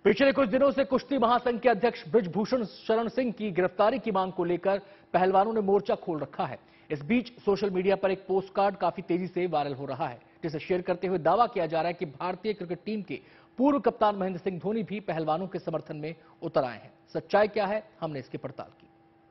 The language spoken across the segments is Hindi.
पिछले कुछ दिनों से कुश्ती महासंघ के अध्यक्ष बृजभूषण शरण सिंह की गिरफ्तारी की मांग को लेकर पहलवानों ने मोर्चा खोल रखा है। इस बीच सोशल मीडिया पर एक पोस्ट कार्ड काफी तेजी से वायरल हो रहा है, जिसे शेयर करते हुए दावा किया जा रहा है कि भारतीय क्रिकेट टीम के पूर्व कप्तान महेंद्र सिंह धोनी भी पहलवानों के समर्थन में उतर आए हैं। सच्चाई क्या है, हमने इसकी पड़ताल की।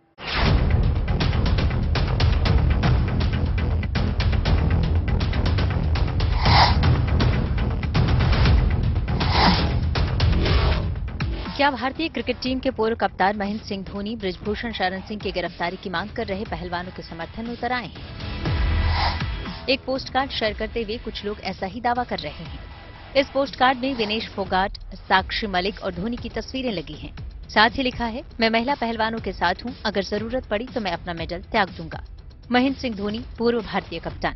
क्या भारतीय क्रिकेट टीम के पूर्व कप्तान महेंद्र सिंह धोनी बृजभूषण शरण सिंह की गिरफ्तारी की मांग कर रहे पहलवानों के समर्थन में उतर आए हैं? एक पोस्ट कार्ड शेयर करते हुए कुछ लोग ऐसा ही दावा कर रहे हैं। इस पोस्ट कार्ड में विनेश फोगाट, साक्षी मलिक और धोनी की तस्वीरें लगी हैं। साथ ही लिखा है, मैं महिला पहलवानों के साथ हूं, अगर जरूरत पड़ी तो मैं अपना मेडल त्याग दूंगा। महेंद्र सिंह धोनी, पूर्व भारतीय कप्तान।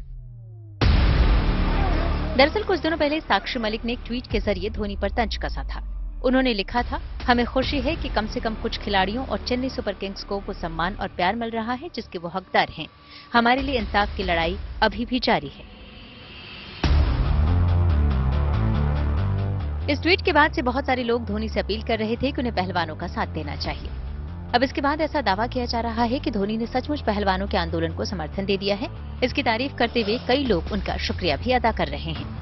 दरअसल कुछ दिनों पहले साक्षी मलिक ने एक ट्वीट के जरिए धोनी पर तंज कसा था। उन्होंने लिखा था, हमें खुशी है कि कम से कम कुछ खिलाड़ियों और चेन्नई सुपर किंग्स को वो सम्मान और प्यार मिल रहा है जिसके वो हकदार हैं। हमारे लिए इंसाफ की लड़ाई अभी भी जारी है। इस ट्वीट के बाद से बहुत सारे लोग धोनी से अपील कर रहे थे कि उन्हें पहलवानों का साथ देना चाहिए। अब इसके बाद ऐसा दावा किया जा रहा है कि धोनी ने सचमुच पहलवानों के आंदोलन को समर्थन दे दिया है। इसकी तारीफ करते हुए कई लोग उनका शुक्रिया भी अदा कर रहे हैं।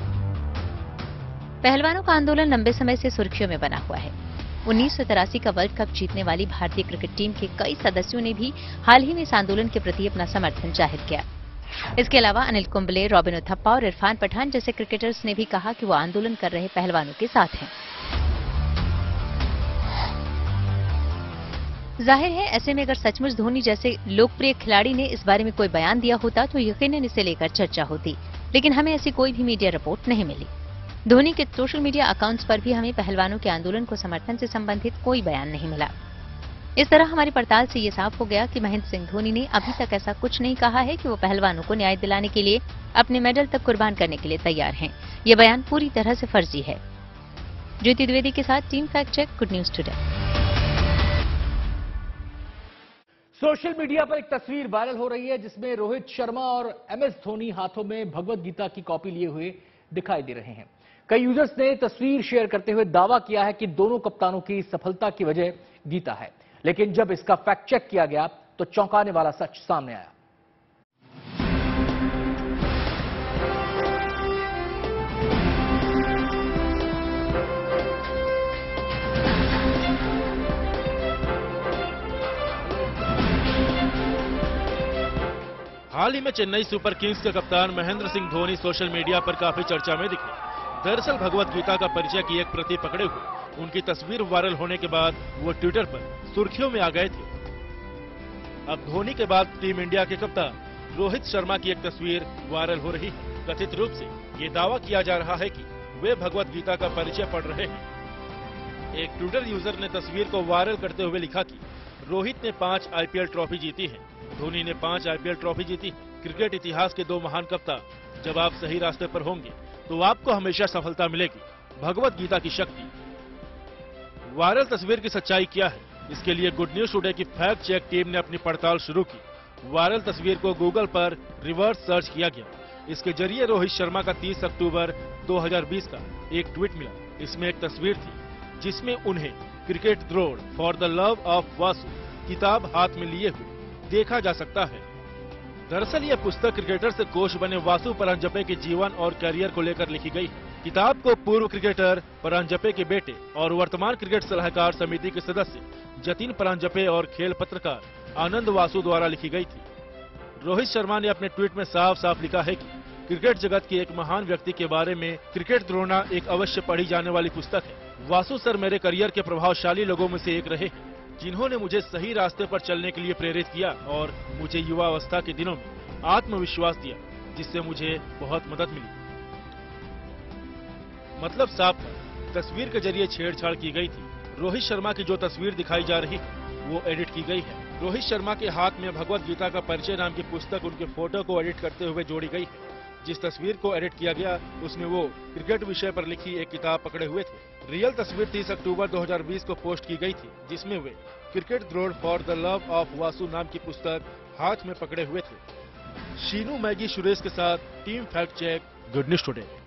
पहलवानों का आंदोलन लंबे समय से सुर्खियों में बना हुआ है। 1983 का वर्ल्ड कप जीतने वाली भारतीय क्रिकेट टीम के कई सदस्यों ने भी हाल ही में इस आंदोलन के प्रति अपना समर्थन जाहिर किया। इसके अलावा अनिल कुंबले, रॉबिन उथप्पा और इरफान पठान जैसे क्रिकेटर्स ने भी कहा कि वो आंदोलन कर रहे पहलवानों के साथ हैं। जाहिर है, ऐसे में अगर सचमुच धोनी जैसे लोकप्रिय खिलाड़ी ने इस बारे में कोई बयान दिया होता तो यकीनन इसे लेकर चर्चा होती, लेकिन हमें ऐसी कोई भी मीडिया रिपोर्ट नहीं मिली। धोनी के सोशल मीडिया अकाउंट्स पर भी हमें पहलवानों के आंदोलन को समर्थन से संबंधित कोई बयान नहीं मिला। इस तरह हमारी पड़ताल से ये साफ हो गया कि महेंद्र सिंह धोनी ने अभी तक ऐसा कुछ नहीं कहा है कि वो पहलवानों को न्याय दिलाने के लिए अपने मेडल तक कुर्बान करने के लिए तैयार हैं। ये बयान पूरी तरह से फर्जी है। ज्योति द्विवेदी के साथ team fact check, good news today. Social media पर एक तस्वीर वायरल हो रही है जिसमें रोहित शर्मा और MS धोनी हाथों में भगवत गीता की कॉपी लिए हुए दिखाई दे रहे हैं। कई यूजर्स ने तस्वीर शेयर करते हुए दावा किया है कि दोनों कप्तानों की सफलता की वजह गीता है, लेकिन जब इसका फैक्ट चेक किया गया तो चौंकाने वाला सच सामने आया। हाल ही में चेन्नई सुपर किंग्स के कप्तान महेंद्र सिंह धोनी सोशल मीडिया पर काफी चर्चा में दिखे। दरअसल भगवत गीता का परिचय की एक प्रति पकड़े हुए उनकी तस्वीर वायरल होने के बाद वो ट्विटर पर सुर्खियों में आ गए थे। अब धोनी के बाद टीम इंडिया के कप्तान रोहित शर्मा की एक तस्वीर वायरल हो रही है। कथित रूप से ये दावा किया जा रहा है कि वे भगवत गीता का परिचय पढ़ रहे हैं। एक ट्विटर यूजर ने तस्वीर को वायरल करते हुए लिखा कि रोहित ने 5 IPL ट्रॉफी जीती है, धोनी ने 5 IPL ट्रॉफी जीती। क्रिकेट इतिहास के 2 महान कप्तान, जब आप सही रास्ते पर होंगे तो आपको हमेशा सफलता मिलेगी। भगवत गीता की शक्ति। वायरल तस्वीर की सच्चाई क्या है, इसके लिए गुड न्यूज टुडे की फैक्ट चेक टीम ने अपनी पड़ताल शुरू की। वायरल तस्वीर को गूगल पर रिवर्स सर्च किया गया। इसके जरिए रोहित शर्मा का 30 अक्टूबर 2020 का एक ट्वीट मिला। इसमें एक तस्वीर थी जिसमें उन्हें cricket Drona for the love of Vasu किताब हाथ में लिए हुए देखा जा सकता है। दरअसल यह पुस्तक क्रिकेटर से कोच बने वासु परांजपे के जीवन और करियर को लेकर लिखी गई है। किताब को पूर्व क्रिकेटर परांजपे के बेटे और वर्तमान क्रिकेट सलाहकार समिति के सदस्य जतिन परांजपे और खेल पत्रकार आनंद वासु द्वारा लिखी गई थी। रोहित शर्मा ने अपने ट्वीट में साफ साफ लिखा है कि क्रिकेट जगत के एक महान व्यक्ति के बारे में क्रिकेट द्रोणा एक अवश्य पढ़ी जाने वाली पुस्तक है। वासु सर मेरे करियर के प्रभावशाली लोगों में से एक रहे हैं, जिन्होंने मुझे सही रास्ते पर चलने के लिए प्रेरित किया और मुझे युवावस्था के दिनों में आत्मविश्वास दिया, जिससे मुझे बहुत मदद मिली। मतलब साफ था, तस्वीर के जरिए छेड़छाड़ की गई थी। रोहित शर्मा की जो तस्वीर दिखाई जा रही है वो एडिट की गई है। रोहित शर्मा के हाथ में भगवत गीता का परिचय नाम की पुस्तक उनके फोटो को एडिट करते हुए जोड़ी गई है। जिस तस्वीर को एडिट किया गया उसमें वो क्रिकेट विषय पर लिखी एक किताब पकड़े हुए थे। रियल तस्वीर 30 अक्टूबर 2020 को पोस्ट की गई थी, जिसमें वे cricket Drona for the love of Vasu नाम की पुस्तक हाथ में पकड़े हुए थे। शीनू मैगी सुरेश के साथ team fact check, good news today.